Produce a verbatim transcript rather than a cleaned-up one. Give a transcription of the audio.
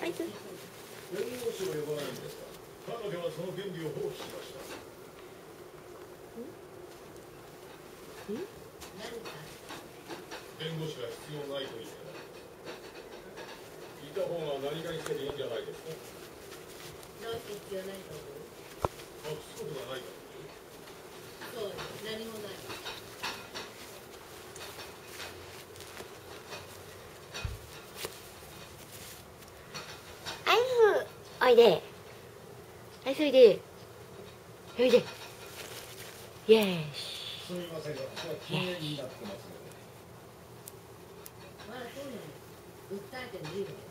あいつ。 弁護士を呼ばないんですか。彼女はその権利を放棄しました。 ん？ん？ 弁護士は必要ないと言ってた。いた方が何かにつけていいんじゃないですか。 どうして必要ないと思う？ 隠すことがないから。 そう、何もない。 アイス、おいで。アイスおいで。おいで。イエーシ。 すみませんが、ここは禁煙になってますので。 まあそうなの。訴えてもいいわよ。